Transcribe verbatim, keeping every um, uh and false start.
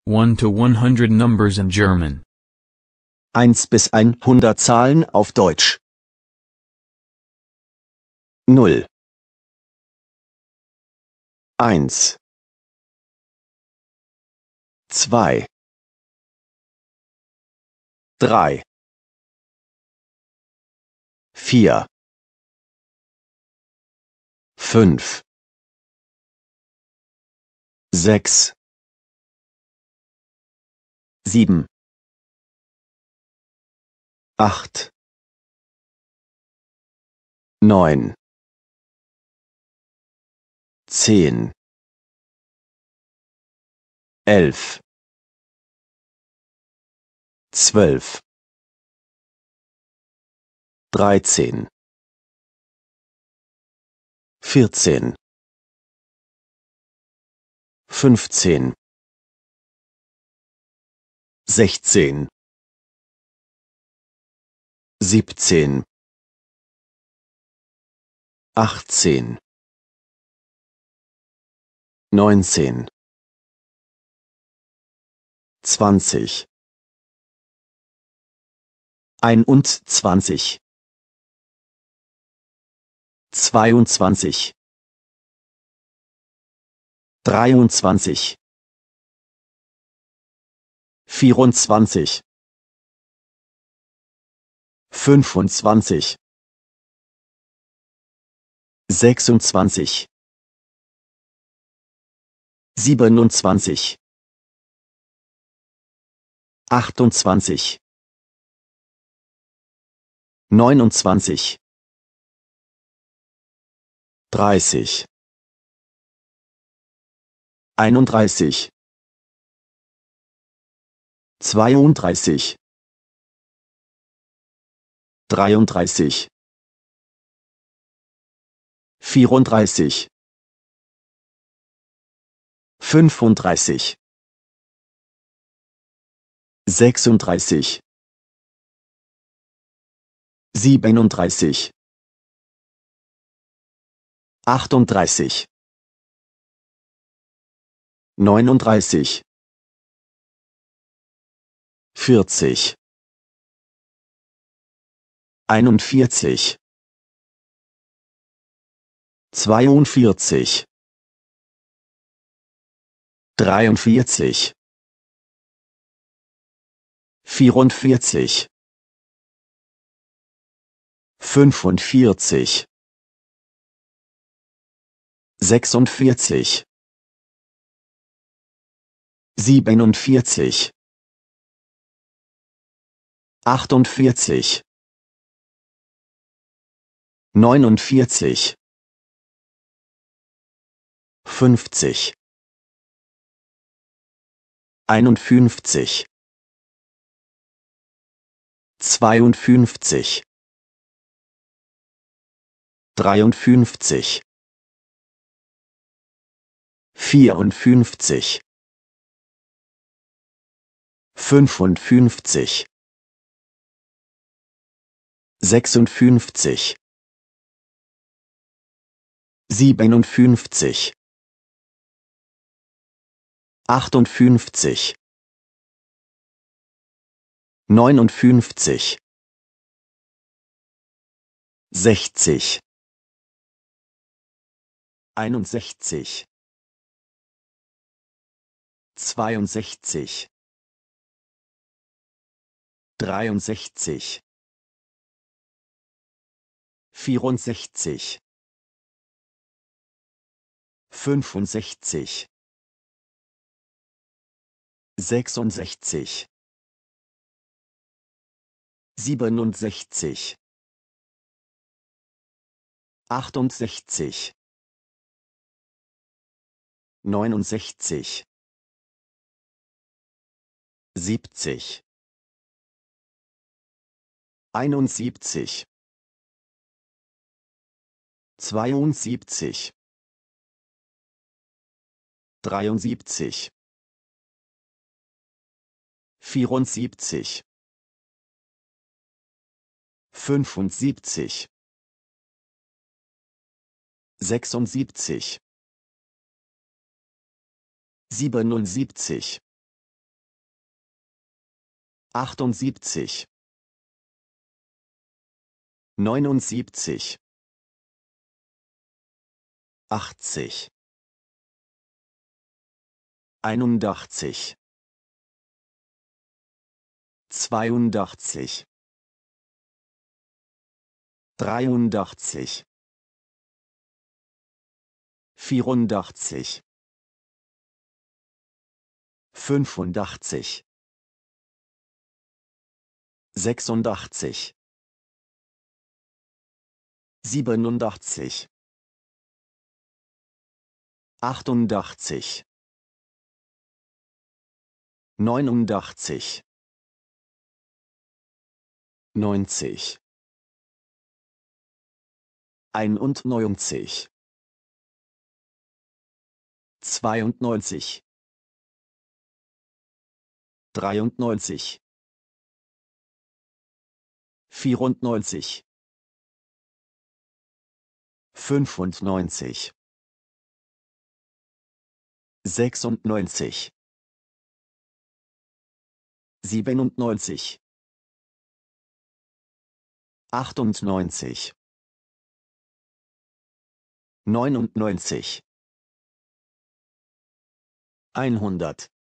one to one hundred numbers in German. eins bis hundert Zahlen auf Deutsch. null, eins, zwei, drei, vier, fünf, sechs, sieben, acht, neun, zehn, elf, zwölf, dreizehn, vierzehn, fünfzehn, sechzehn, siebzehn, achtzehn, neunzehn, zwanzig, einundzwanzig, zweiundzwanzig, dreiundzwanzig, vierundzwanzig, fünfundzwanzig, sechsundzwanzig, siebenundzwanzig, achtundzwanzig, neunundzwanzig, dreißig, einunddreißig, zweiunddreißig, dreiunddreißig, vierunddreißig, fünfunddreißig, sechsunddreißig, siebenunddreißig, achtunddreißig, neununddreißig, vierzig, einundvierzig, zweiundvierzig, dreiundvierzig, vierundvierzig, fünfundvierzig, sechsundvierzig, siebenundvierzig, achtundvierzig, neunundvierzig, fünfzig, einundfünfzig, zweiundfünfzig, dreiundfünfzig, vierundfünfzig, fünfundfünfzig, sechsundfünfzig, siebenundfünfzig, achtundfünfzig, neunundfünfzig, sechzig, einundsechzig, zweiundsechzig, dreiundsechzig, vierundsechzig, fünfundsechzig, sechsundsechzig, siebenundsechzig, achtundsechzig, neunundsechzig, siebzig, einundsiebzig, zweiundsiebzig, dreiundsiebzig, vierundsiebzig, fünfundsiebzig, sechsundsiebzig, siebenundsiebzig, achtundsiebzig, neunundsiebzig, achtzig, einundachtzig, zweiundachtzig, dreiundachtzig, vierundachtzig, fünfundachtzig, sechsundachtzig, siebenundachtzig, achtundachtzig, neunundachtzig, neunzig, einundneunzig, zweiundneunzig, dreiundneunzig, vierundneunzig, fünfundneunzig, sechsundneunzig, siebenundneunzig, achtundneunzig, neunundneunzig, hundert.